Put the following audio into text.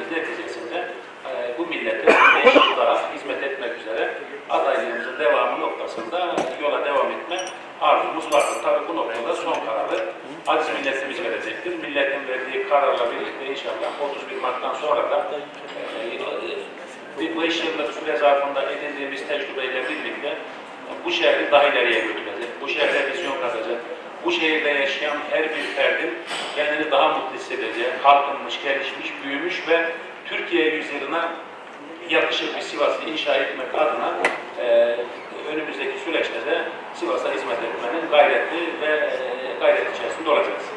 neticesinde bu millete 5 yıl daha hizmet etmek üzere adaylığımızın devamı noktasında yola devam etme arzumuz vardır. Tabii bu noktada son kararı aziz milletimiz verecektir. Milletin verdiği kararla birlikte inşallah 31 Mart'tan sonra da bu 5 yıllık süre zarfında edindiğimiz tecrübeyle birlikte bu şehri daha ileriye götürecek, bu şehre vizyon katacak, bu şehirde yaşayan her bir ferdin kendini daha mutlu hissedeceği, kalkınmış, gelişmiş, büyümüş ve Türkiye yüzyılına yakışır bir Sivas'ı inşa etmek adına önümüzdeki süreçte de Sivas'a hizmet etmenin gayret içerisinde olacağız.